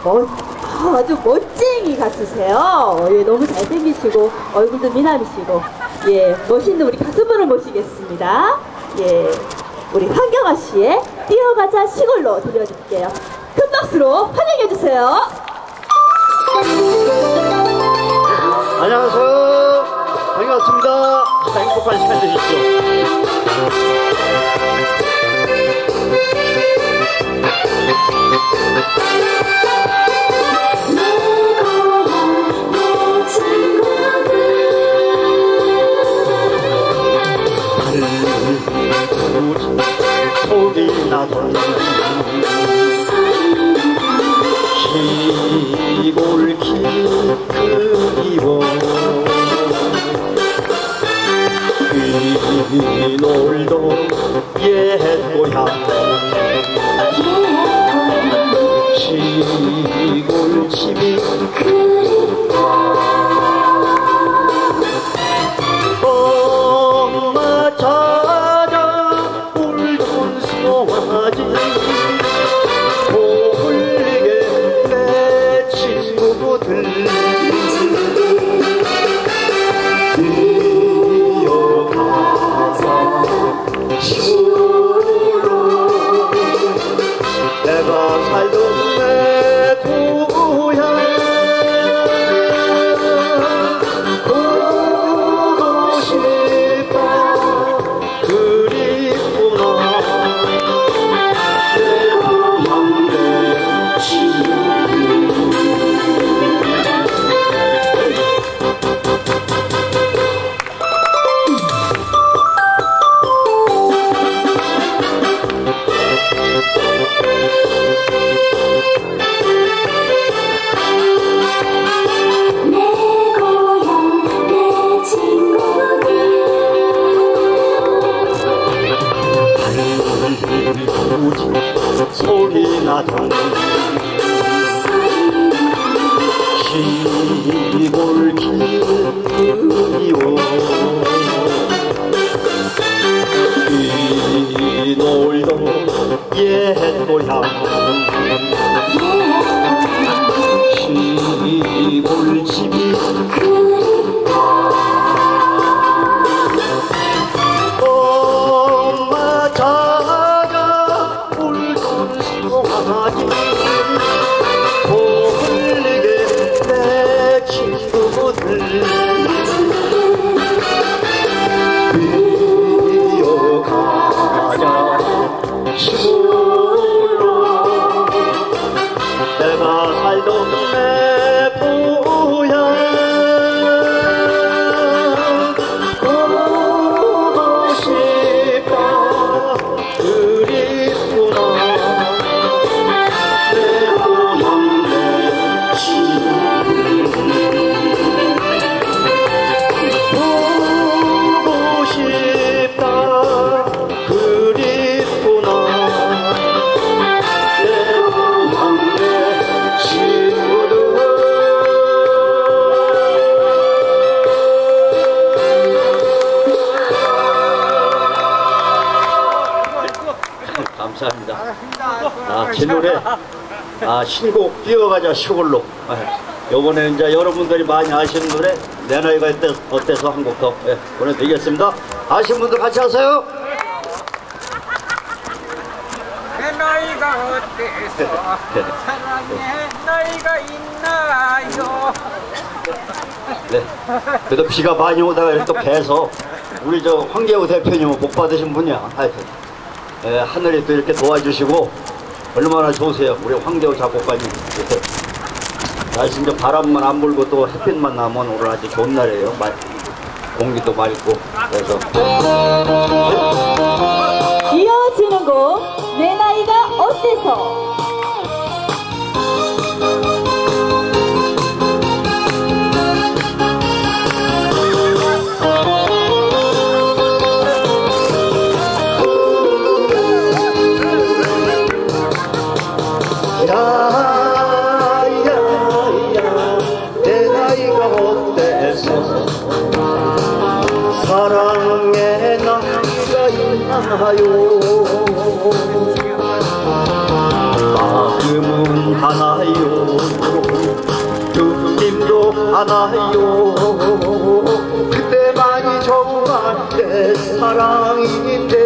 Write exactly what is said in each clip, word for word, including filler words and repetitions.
멋, 아, 아주 멋쟁이 가수세요. 예, 너무 잘생기시고 얼굴도 미남이시고 예, 멋있는 우리 가수분을 모시겠습니다. 예, 우리 황경아 씨의 뛰어가자 시골로 들려드릴게요. 큰 박수로 환영해주세요. 안녕하세요. 반갑습니다. 행복한 시간 되십시오. 소리 나던 시골 길 그리워 귀놀던 옛 고향 시골 집이 엄마 찾아 울던 송아지 홀리게 내 친구들 내가 살던 내 고향 보고 싶다 그립구나 내 고향 내 친구 소리 나던 시골 길 그리워 뛰놀던 옛 고향 시골 집이 엄마 찾아 울던 송아지 홀리게 내 친구들 뛰어가자 시골로 내가 살던 내 고향 보고 싶다 그립구나 내 고향 내 친구 보고 싶다 그립구나 내 고향 내 친구들 감사합니다. 아, 제 노래 아, 신곡 뛰어가자 시골로 아, 요번에 이제 여러분들이 많이 아시는 노래 내 나이가 어때, 어때서 한 곡 더 예, 보내드리겠습니다. 아시는 분들 같이 하세요. 내 나이가 어때서 사랑의 나이가 있나요? 네. 그래도 비가 많이 오다가 또 개서 우리 저 황계호 대표님은 복 받으신 분이야. 하여튼 예, 하늘이 또 이렇게 도와주시고 얼마나 좋으세요 우리 황계호 작곡가님. 날씨 이제 바람만 안 불고 또 햇빛만 나면 오늘 아주 좋은 날이에요. 말, 공기도 맑고 그래서 이어지는 곡 내 나이가 어때서 야야야 내 나이가 어때서 사랑의 나이가 있나요 마음은 하나요 느낌도 하나요. 그때만이 정말 내 사랑인데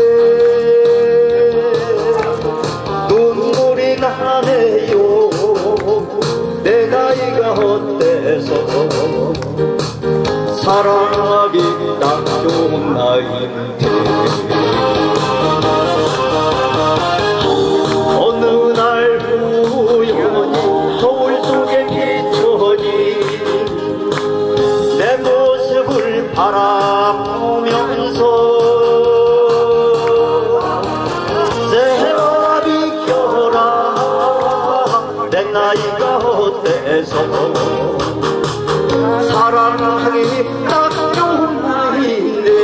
눈물이 나네요. 내 나이가 어때서 사랑하기 딱 좋은 나이인데 어느 날 우연히 거울 속에 비춰진 내 모습을 바라보면서 세월아 비켜라 내 나이가 어때서 사랑하기 딱 좋은 나이인데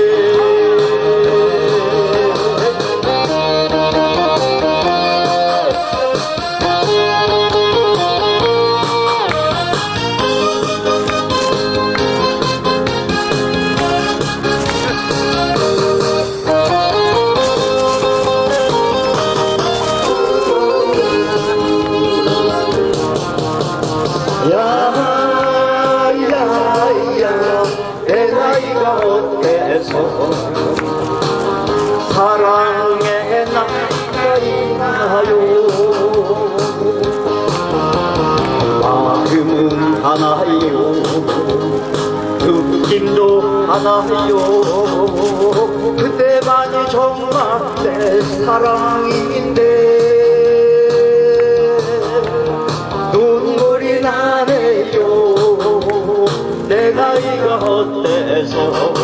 야야야 내 나이가 어때서 사랑의 나이가 있나요. 마음은 하나요. 느낌도 하나요. 그때만이 정말 내 사랑인데 눈물이 나네요. 내 나이가 어때서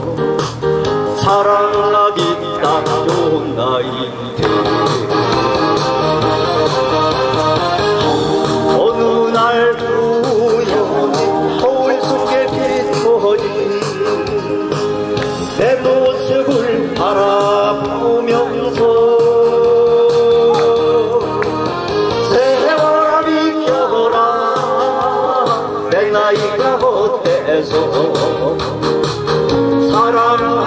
사랑하기 딱 좋은 나이인데 어느 날 우연히 거울 속에 비춰진 내 모습을 바라보면서 세월아 비켜라 내 나이가 어때서 사랑